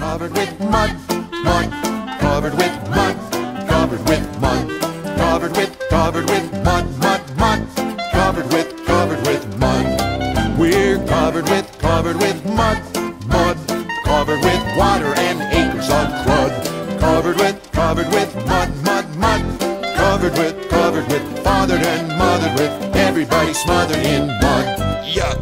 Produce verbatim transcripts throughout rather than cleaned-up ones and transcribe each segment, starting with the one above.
covered with mud, mud, covered with mud, covered with mud, covered with, covered with mud, mud, mud, covered with, covered with mud. We're covered with, covered with mud, mud, covered with water and acres of crud. Covered with, covered with mud, mud, mud, covered with, covered with, fathered and mothered with, everybody smothered in mud. Yuck!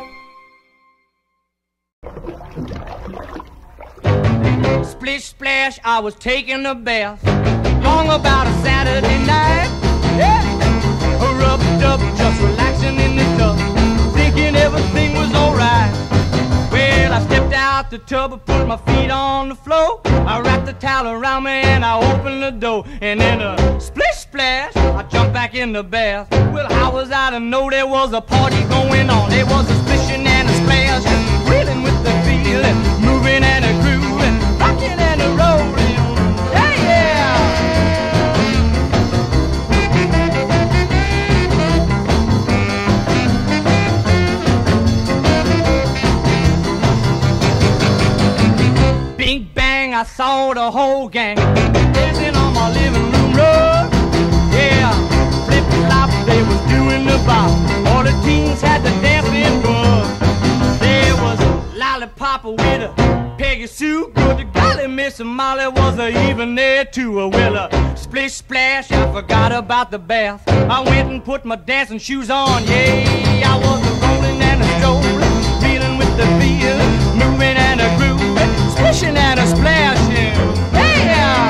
Splish splash, I was taking a bath, long about a Saturday night. Yeah, rubbed up, just relaxing in the tub, thinking everything was alright. Well, I stepped out the tub and put my feet on the floor. I wrapped the towel around me and I opened the door. And in a splish splash, I jumped back in the bath. Well, how was I to know there was a party going on? There was a splishing and a splash, and reeling with the feeling, moving and a grooving, rocking and a rolling. Yeah, yeah! Bing bang, I saw the whole gang dancing on my living room rug. Yeah, flip flop, they was doing the bop. All the teens had the dancing bug. There was a lollipop with a Peggy Sue. Good to golly, Miss Molly was a even there too. A well, a splish splash, I forgot about the bath. I went and put my dancing shoes on. Yeah, I was a rolling and a strolling, feeling with the feeling, moving and a grooving, splishing and a splashing. Yeah!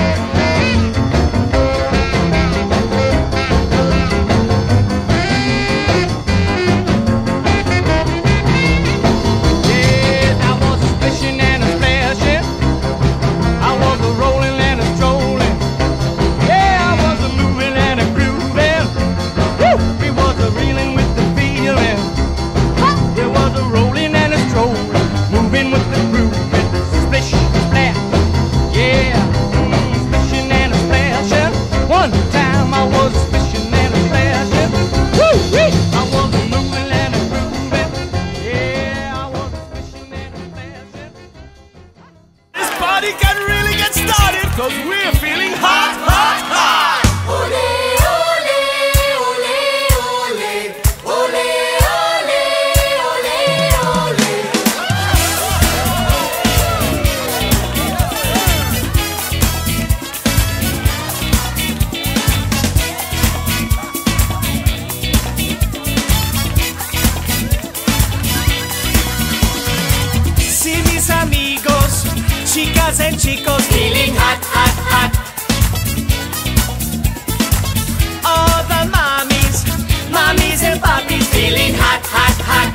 Chicas and chicos feeling hot, hot, hot. All the mommies, mommies and poppies feeling hot, hot, hot.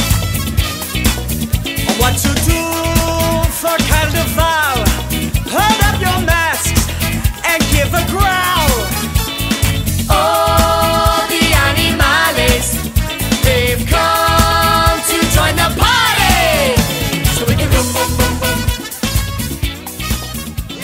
What to do for carnival? Hold up your masks and give a growl. All the animales, they've come to join the party. So we can boom, boom, boom, boom.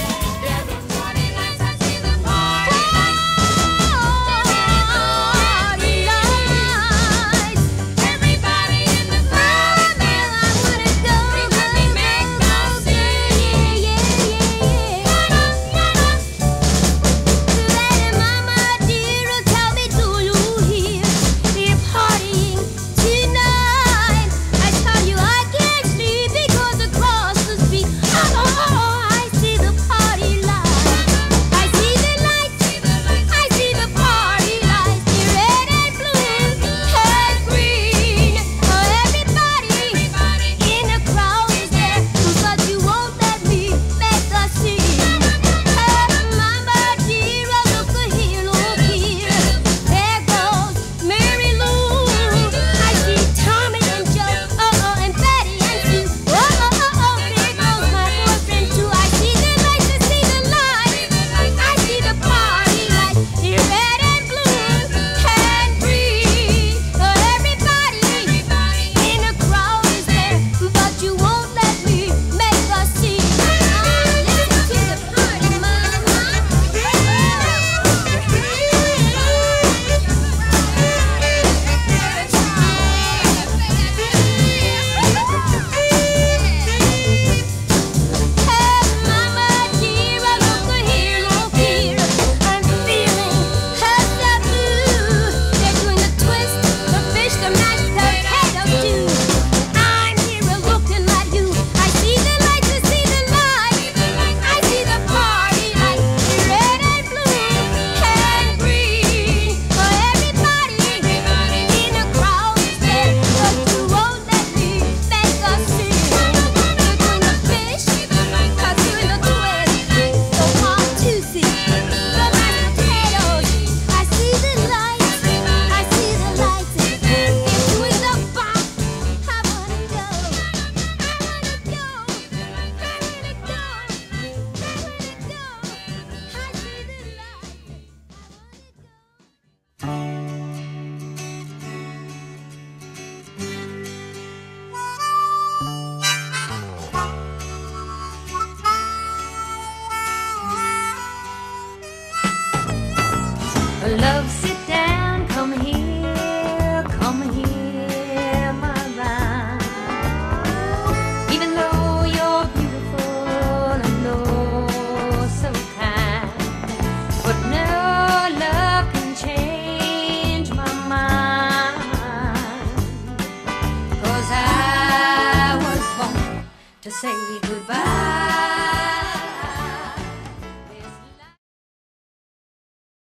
to say goodbye.